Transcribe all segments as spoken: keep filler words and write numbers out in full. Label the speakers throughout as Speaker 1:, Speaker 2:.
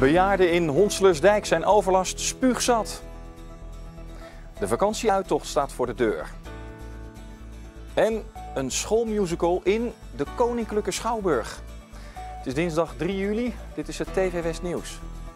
Speaker 1: Bejaarden in Honselersdijk zijn overlast spuugzat. De vakantieuittocht staat voor de deur. En een schoolmusical in de Koninklijke Schouwburg. Het is dinsdag drie juli, dit is het T V West Nieuws.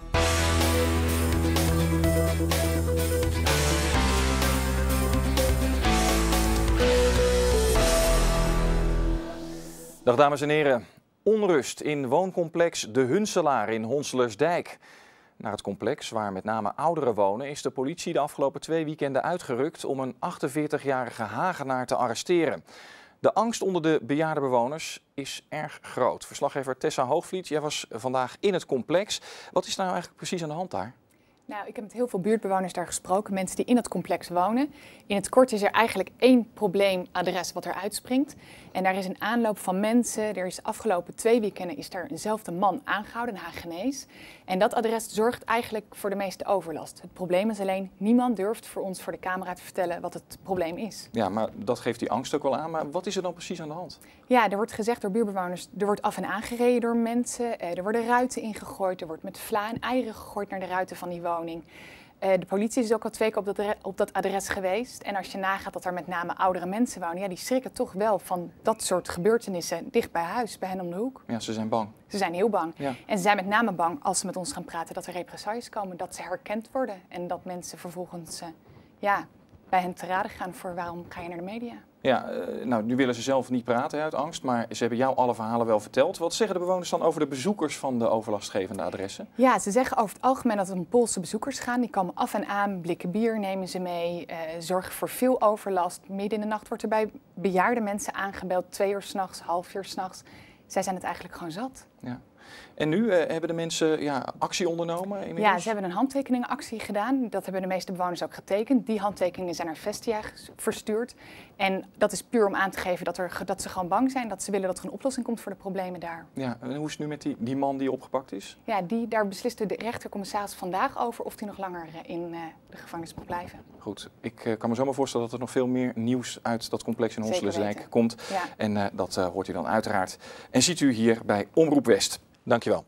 Speaker 1: Dag dames en heren. Onrust in wooncomplex De Hunselaar in Honselersdijk. Naar het complex, waar met name ouderen wonen, is de politie de afgelopen twee weekenden uitgerukt om een achtenveertigjarige Hagenaar te arresteren. De angst onder de bejaarde bewoners is erg groot. Verslaggever Tessa Hoogvliet, jij was vandaag in het complex. Wat is nou eigenlijk precies aan de hand daar?
Speaker 2: Nou, ik heb met heel veel buurtbewoners daar gesproken, mensen die in het complex wonen. In het kort is er eigenlijk één probleemadres wat er uitspringt. En daar is een aanloop van mensen. Er is de afgelopen twee weekenden is daar eenzelfde man aangehouden, een Hagenees. En dat adres zorgt eigenlijk voor de meeste overlast. Het probleem is alleen, niemand durft voor ons voor de camera te vertellen wat het probleem is.
Speaker 1: Ja, maar dat geeft die angst ook wel aan. Maar wat is er dan precies aan de hand?
Speaker 2: Ja, er wordt gezegd door buurtbewoners, er wordt af en aangereden door mensen. Er worden ruiten ingegooid, er wordt met vla en eieren gegooid naar de ruiten van die woning. De politie is ook al twee keer op dat, op dat adres geweest. En als je nagaat dat er met name oudere mensen wonen, ja, die schrikken toch wel van dat soort gebeurtenissen dicht bij huis, bij hen om de hoek.
Speaker 1: Ja, ze zijn bang.
Speaker 2: Ze zijn heel bang.
Speaker 1: Ja.
Speaker 2: En ze zijn met name bang als ze met ons gaan praten dat er represailles komen, dat ze herkend worden. En dat mensen vervolgens uh, ja, bij hen te raden gaan voor waarom ga je naar de media.
Speaker 1: Ja, uh, nou, nu willen ze zelf niet praten uit angst, maar ze hebben jou alle verhalen wel verteld. Wat zeggen de bewoners dan over de bezoekers van de overlastgevende adressen?
Speaker 2: Ja, ze zeggen over het algemeen dat het om Poolse bezoekers gaan. Die komen af en aan, blikken bier nemen ze mee, uh, zorgen voor veel overlast. Midden in de nacht wordt er bij bejaarde mensen aangebeld, twee uur 's nachts, half uur 's nachts. Zij zijn het eigenlijk gewoon zat. Ja.
Speaker 1: En nu uh, hebben de mensen ja, actie ondernomen? Inmiddels?
Speaker 2: Ja, ze hebben een handtekeningenactie gedaan. Dat hebben de meeste bewoners ook getekend. Die handtekeningen zijn naar Vestia verstuurd. En dat is puur om aan te geven dat, er, dat ze gewoon bang zijn. Dat ze willen dat er een oplossing komt voor de problemen daar.
Speaker 1: Ja, en hoe is het nu met die, die man die opgepakt is?
Speaker 2: Ja, die, daar besliste de rechtercommissaris vandaag over of hij nog langer in uh, de gevangenis moet blijven.
Speaker 1: Goed, ik uh, kan me zomaar voorstellen dat er nog veel meer nieuws uit dat complex in Honselersdijk komt. Ja. En uh, dat uh, hoort u dan uiteraard. En ziet u hier bij Omroep West. Dankjewel.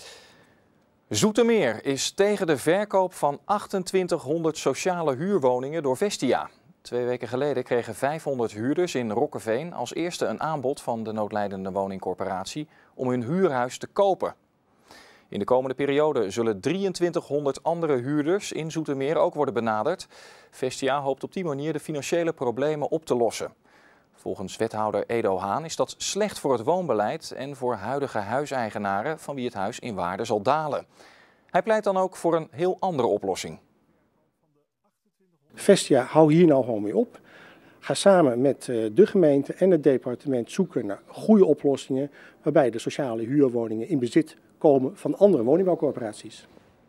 Speaker 1: Zoetermeer is tegen de verkoop van achtentwintighonderd sociale huurwoningen door Vestia. Twee weken geleden kregen vijfhonderd huurders in Rokkeveen als eerste een aanbod van de noodlijdende woningcorporatie om hun huurhuis te kopen. In de komende periode zullen drieëntwintighonderd andere huurders in Zoetermeer ook worden benaderd. Vestia hoopt op die manier de financiële problemen op te lossen. Volgens wethouder Edo Haan is dat slecht voor het woonbeleid en voor huidige huiseigenaren van wie het huis in waarde zal dalen. Hij pleit dan ook voor een heel andere oplossing.
Speaker 3: Vestia, hou hier nou gewoon mee op. Ga samen met de gemeente en het departement zoeken naar goede oplossingen waarbij de sociale huurwoningen in bezit komen van andere woningbouwcorporaties.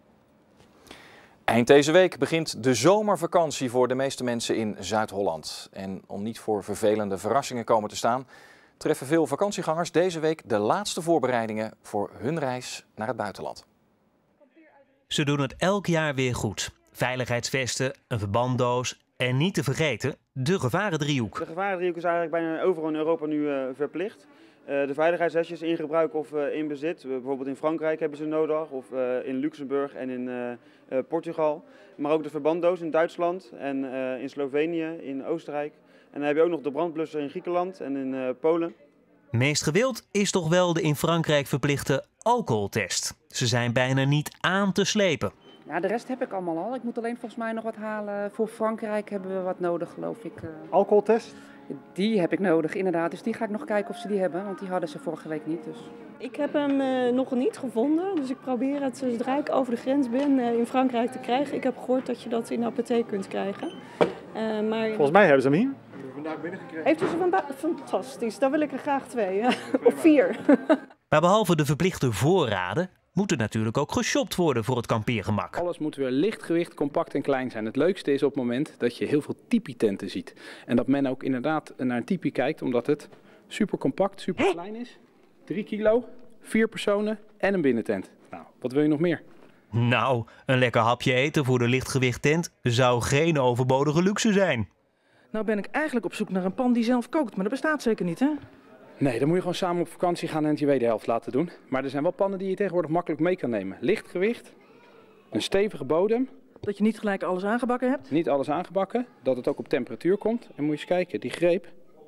Speaker 1: Eind deze week begint de zomervakantie voor de meeste mensen in Zuid-Holland. En om niet voor vervelende verrassingen komen te staan, treffen veel vakantiegangers deze week de laatste voorbereidingen voor hun reis naar het buitenland.
Speaker 4: Ze doen het elk jaar weer goed. Veiligheidsvesten, een verbanddoos en niet te vergeten de gevarendriehoek.
Speaker 5: De gevarendriehoek is eigenlijk bijna overal in Europa nu uh, verplicht. Uh, de veiligheidshesjes in gebruik of uh, in bezit. Uh, bijvoorbeeld in Frankrijk hebben ze nodig, of uh, in Luxemburg en in uh, uh, Portugal. Maar ook de verbanddoos in Duitsland en uh, in Slovenië, in Oostenrijk. En dan heb je ook nog de brandblusser in Griekenland en in uh, Polen.
Speaker 4: Meest gewild is toch wel de in Frankrijk verplichte alcoholtest. Ze zijn bijna niet aan te slepen.
Speaker 6: Ja, de rest heb ik allemaal al. Ik moet alleen volgens mij nog wat halen. Voor Frankrijk hebben we wat nodig, geloof ik.
Speaker 3: Alcoholtest?
Speaker 6: Die heb ik nodig, inderdaad. Dus die ga ik nog kijken of ze die hebben, want die hadden ze vorige week niet. Dus.
Speaker 7: Ik heb hem uh, nog niet gevonden, dus ik probeer het zodra ik over de grens ben uh, in Frankrijk te krijgen. Ik heb gehoord dat je dat in de apotheek kunt krijgen. Uh, maar...
Speaker 3: Volgens mij hebben ze hem hier.
Speaker 7: Vandaag binnengekregen. Heeft u ze vandaag? Fantastisch, dan wil ik er graag twee. Ja. Of vier.
Speaker 4: Maar behalve de verplichte voorraden moet er natuurlijk ook geshopt worden voor het kampeergemak.
Speaker 8: Alles moet weer lichtgewicht, compact en klein zijn. Het leukste is op het moment dat je heel veel tipi-tenten ziet. En dat men ook inderdaad naar een tipi kijkt, omdat het super compact, super klein is. Drie kilo, vier personen en een binnentent. Nou, wat wil je nog meer?
Speaker 4: Nou, een lekker hapje eten voor de lichtgewicht tent zou geen overbodige luxe zijn.
Speaker 9: Nou ben ik eigenlijk op zoek naar een pan die zelf kookt, maar dat bestaat zeker niet, hè?
Speaker 8: Nee, dan moet je gewoon samen op vakantie gaan en het je wederhelft laten doen. Maar er zijn wel pannen die je tegenwoordig makkelijk mee kan nemen. Licht gewicht, een stevige bodem.
Speaker 9: Dat je niet gelijk alles aangebakken hebt?
Speaker 8: Niet alles aangebakken, dat het ook op temperatuur komt. En moet je eens kijken, die greep,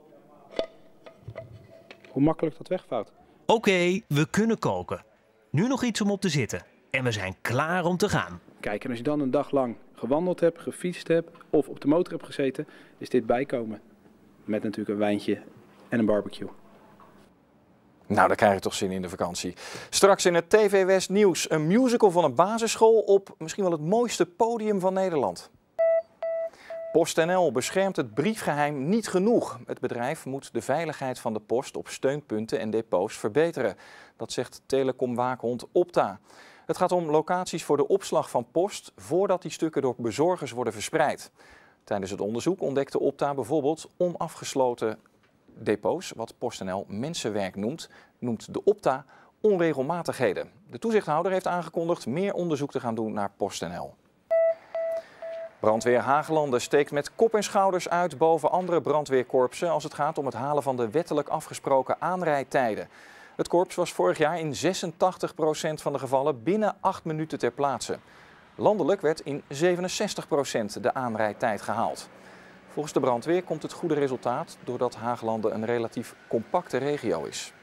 Speaker 8: hoe makkelijk dat wegvouwt.
Speaker 4: Oké, okay, we kunnen koken. Nu nog iets om op te zitten. En we zijn klaar om te gaan.
Speaker 8: Kijk, en als je dan een dag lang gewandeld hebt, gefietst hebt of op de motor hebt gezeten, is dit bijkomen. Met natuurlijk een wijntje en een barbecue.
Speaker 1: Nou, daar krijg je toch zin in de vakantie. Straks in het T V West Nieuws een musical van een basisschool op misschien wel het mooiste podium van Nederland. PostNL beschermt het briefgeheim niet genoeg. Het bedrijf moet de veiligheid van de post op steunpunten en depots verbeteren. Dat zegt telecomwaakhond Opta. Het gaat om locaties voor de opslag van post voordat die stukken door bezorgers worden verspreid. Tijdens het onderzoek ontdekte Opta bijvoorbeeld onafgesloten depots, wat PostNL mensenwerk noemt, noemt de Opta onregelmatigheden. De toezichthouder heeft aangekondigd meer onderzoek te gaan doen naar PostNL. Brandweer Haaglanden steekt met kop en schouders uit boven andere brandweerkorpsen als het gaat om het halen van de wettelijk afgesproken aanrijdtijden. Het korps was vorig jaar in zesentachtig procent van de gevallen binnen acht minuten ter plaatse. Landelijk werd in zevenenzestig procent de aanrijdtijd gehaald. Volgens de brandweer komt het goede resultaat doordat Haaglanden een relatief compacte regio is.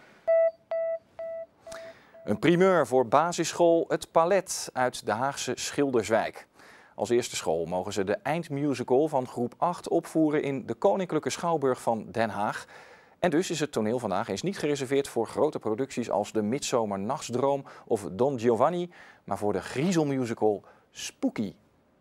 Speaker 1: Een primeur voor basisschool Het Palet uit de Haagse Schilderswijk. Als eerste school mogen ze de eindmusical van groep acht opvoeren in de Koninklijke Schouwburg van Den Haag. En dus is het toneel vandaag eens niet gereserveerd voor grote producties als de Midsomernachtsdroom of Don Giovanni, maar voor de griezelmusical Spooky.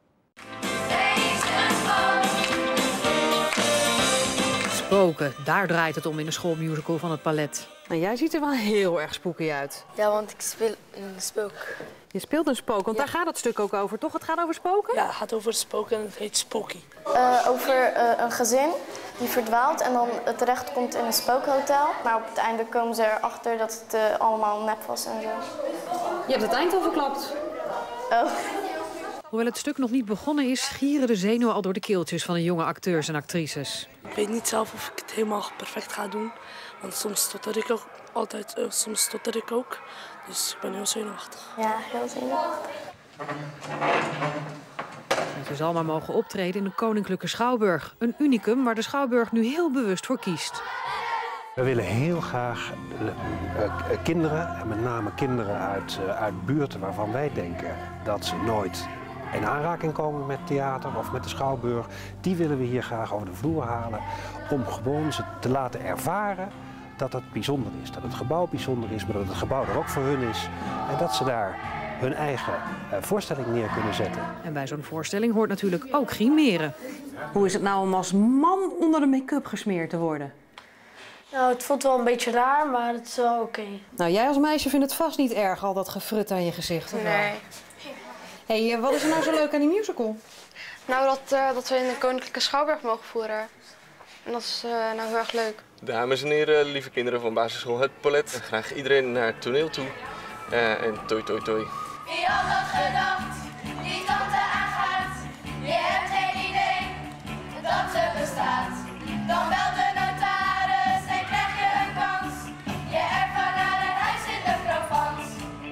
Speaker 10: Spoken, daar draait het om in de schoolmusical van Het Palet.
Speaker 11: Nou, jij ziet er wel heel erg spooky uit.
Speaker 12: Ja, want ik speel een spook.
Speaker 11: Je speelt een spook, want
Speaker 12: ja.
Speaker 11: daar gaat het stuk ook over, toch? Het gaat over spoken?
Speaker 12: Ja, het gaat over spoken en het heet Spooky. Uh, over uh, een gezin die verdwaalt en dan terechtkomt in een spookhotel. Maar op het einde komen ze erachter dat het uh, allemaal nep was en zo.
Speaker 11: Je hebt het eind al verklapt.
Speaker 12: Oh.
Speaker 10: Hoewel het stuk nog niet begonnen is, gieren de zenuwen al door de keeltjes van de jonge acteurs en actrices.
Speaker 12: Ik weet niet zelf of ik het helemaal perfect ga doen. Want soms stotter ik ook altijd, uh, soms stotter ik ook. Dus ik ben heel zenuwachtig. Ja, heel zenuwachtig.
Speaker 10: Ze zal maar mogen optreden in de Koninklijke Schouwburg. Een unicum waar de Schouwburg nu heel bewust voor kiest.
Speaker 13: We willen heel graag uh, uh, kinderen, en met name kinderen uit, uh, uit buurten waarvan wij denken dat ze nooit in aanraking komen met theater of met de Schouwburg. Die willen we hier graag over de vloer halen om gewoon ze te laten ervaren dat het bijzonder is. Dat het gebouw bijzonder is, maar dat het gebouw er ook voor hun is. En dat ze daar hun eigen uh, voorstelling neer kunnen zetten.
Speaker 10: En bij zo'n voorstelling hoort natuurlijk ook grimeren.
Speaker 11: Hoe is het nou om als man onder de make-up gesmeerd te worden?
Speaker 12: Nou, het voelt wel een beetje raar, maar het is wel oké. Okay.
Speaker 11: Nou, jij als meisje vindt het vast niet erg, al dat gefrut aan je gezicht. Of
Speaker 12: nee.
Speaker 11: Hé, hey, wat is er nou zo leuk aan die musical?
Speaker 12: Nou, dat, uh, dat we in de Koninklijke Schouwburg mogen voeren. En dat is uh, nou heel erg leuk.
Speaker 14: Dames en heren, lieve kinderen van basisschool Het Palet. Graag iedereen naar het toneel toe. Uh, en toi toi toi.
Speaker 15: Wie had dat gedacht, die tante aangaat? Je hebt geen idee dat ze bestaat. Dan bel de notaris en krijg je een kans. Je erft naar een huis in de Provence.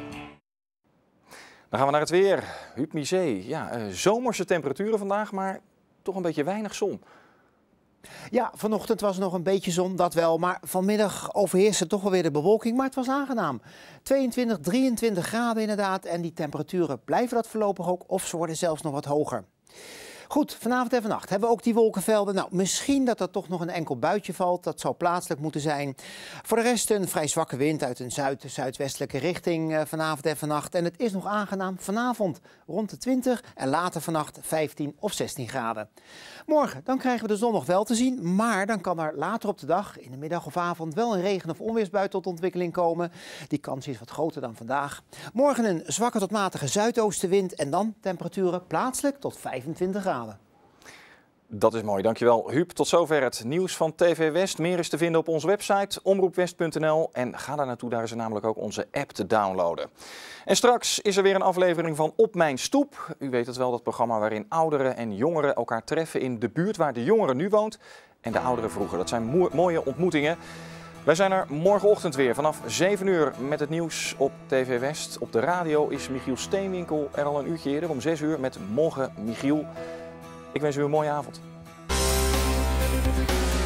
Speaker 1: Dan gaan we naar het weer. Huub Misé. Ja, uh, zomerse temperaturen vandaag, maar toch een beetje weinig zon.
Speaker 16: Ja, vanochtend was er nog een beetje zon, dat wel. Maar vanmiddag overheerste toch wel weer de bewolking. Maar het was aangenaam. tweeëntwintig, drieëntwintig graden inderdaad. En die temperaturen blijven dat voorlopig ook. Of ze worden zelfs nog wat hoger. Goed, vanavond en vannacht hebben we ook die wolkenvelden. Nou, misschien dat er toch nog een enkel buitje valt. Dat zou plaatselijk moeten zijn. Voor de rest een vrij zwakke wind uit een zuid-zuidwestelijke richting uh, vanavond en vannacht. En het is nog aangenaam vanavond rond de twintig en later vannacht vijftien of zestien graden. Morgen, dan krijgen we de zon nog wel te zien. Maar dan kan er later op de dag, in de middag of avond, wel een regen- of onweersbui tot ontwikkeling komen. Die kans is wat groter dan vandaag. Morgen een zwakke tot matige zuidoostenwind. En dan temperaturen plaatselijk tot vijfentwintig graden.
Speaker 1: Dat is mooi, dankjewel Huub. Tot zover het nieuws van T V West. Meer is te vinden op onze website omroepwest punt n l en ga daar naartoe, daar is er namelijk ook onze app te downloaden. En straks is er weer een aflevering van Op Mijn Stoep. U weet het wel, dat programma waarin ouderen en jongeren elkaar treffen in de buurt waar de jongere nu woont en de ouderen vroeger. Dat zijn mooie ontmoetingen. Wij zijn er morgenochtend weer vanaf zeven uur met het nieuws op T V West. Op de radio is Michiel Steenwinkel er al een uurtje eerder om zes uur met Morgen Michiel. Ik wens u een mooie avond.